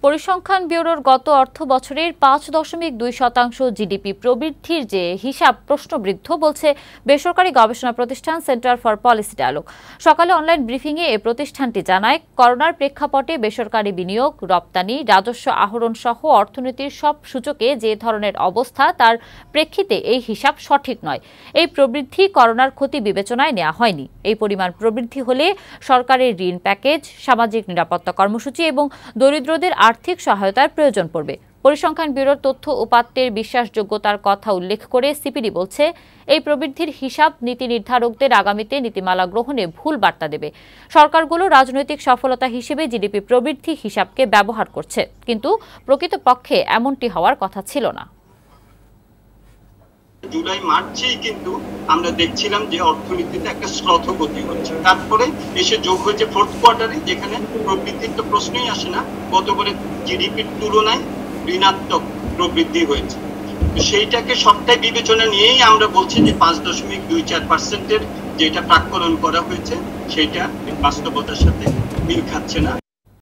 পরিসংখ্যান ব্যুরোর গত অর্থ বছরের ৫.২% জিডিপি প্রবৃদ্ধির যে হিসাব প্রশ্নবিদ্ধ বলছে বেসরকারি গবেষণা প্রতিষ্ঠান সেন্টার ফর পলিসি ডায়ালগ। সকালে অনলাইন ব্রিফিংয়ে এ প্রতিষ্ঠানটি জানায়, করোনার প্রেক্ষাপটে বেসরকারি বিনিয়োগ, রপ্তানি, রাজস্ব আহরণ সহ অর্থনীতির সব সূচকে যে ধরনের অবস্থা তার প্রেক্ষিতে এই হিসাব সঠিক নয়। এই প্রবৃদ্ধি করোনার ক্ষতি বিবেচনায় নেওয়া হয়নি। এই পরিমাণ প্রবৃদ্ধি হলে সরকারের ঋণ প্যাকেজ, সামাজিক নিরাপত্তা কর্মসূচি এবং দরিদ্রদের আর্থিক সহায়তার প্রয়োজন পড়বে। পরিসংখ্যান ব্যুরোর তথ্য উপাত্তের বিশ্বাসযোগ্যতার কথা উল্লেখ করে সিপিডি বলছে, এই প্রবৃদ্ধির হিসাব নীতি নির্ধারকদের আগামীতে নীতিমালা গ্রহণে ভুল বার্তা দেবে। সরকারগুলো রাজনৈতিক সফলতা হিসেবে জিডিপি প্রবৃদ্ধি হিসাবকে ব্যবহার করছে, কিন্তু প্রকৃতপক্ষে এমনটি হওয়ার কথা ছিল না। জুলাই মার্চেই কিন্তু আমরা দেখছিলাম যে অর্থনীতিতে একটা শ্লথগতি হচ্ছে, তারপরে এসে যোগ হয়েছে ফোর্থ কোয়ার্টারে, যেখানে প্রবৃদ্ধির তো প্রশ্নই আসে না, গত করে জিডিপির তুলনায় ঋণাত্মক প্রবৃদ্ধি হয়েছে। সেইটাকে সবটাই বিবেচনা নিয়েই আমরা বলছি যে ৫.২৪%-এর যেটা প্রাক্কলন করা হয়েছে সেটা বাস্তবতার সাথে মিল খাচ্ছে না।